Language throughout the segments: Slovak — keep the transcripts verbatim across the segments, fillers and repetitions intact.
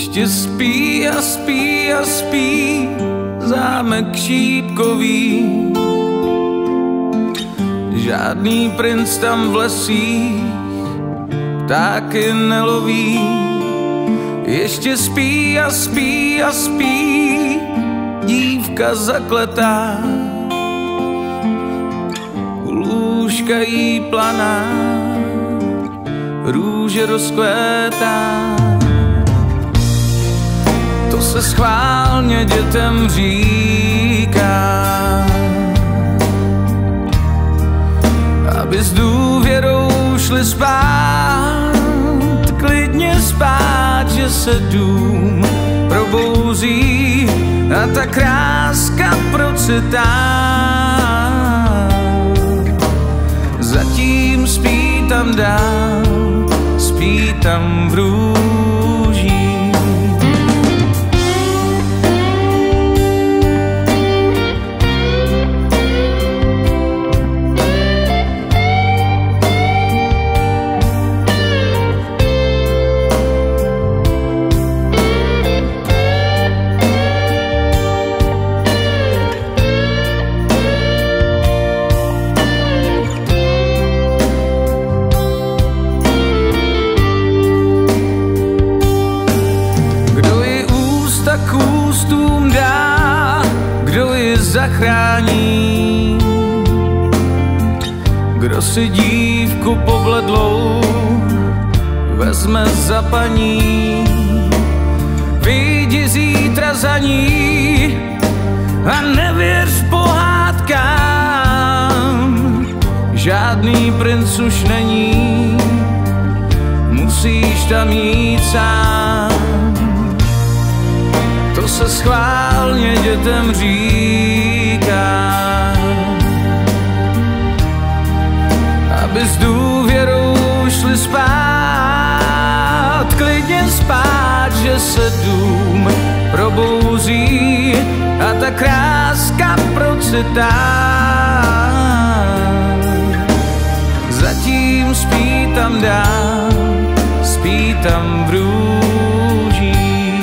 Ještě spí a spí a spí zámek šípkový. Žádný princ tam v lesích ptáky neloví. Ještě spí a spí a spí dívka zakletá, u lůžka jí planá růže rozkvétá. To se schválně dětem říká, aby s důvěrou šli spát, klidně spát, že se dům probouzí a ta kráska procitá. Zatím spí tam dál, spí tam v růžích. K ústům dá, kdo ji zachrání, kdo si dívku pobledlou vezme za paní. Vyjdi zítra za ní a nevěř pohádkám, žádný princ už není, musíš tam jít sám. To se schválně dětem říká, aby s důvěrou šli spát, klidně spát, že se dům probouzí a ta kráska procitá. Zatím spí tam dál, spí tam v růžích.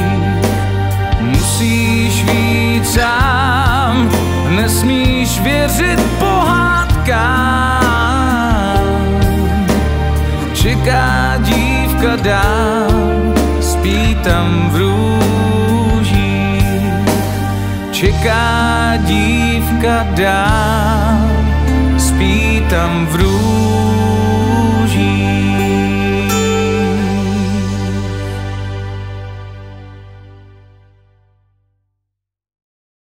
Musíš víc sám, nesmíš věřit pohádkám. Čeká dívka dál, spí tam v růžích. Čeká dívka dál, spí tam v růžích.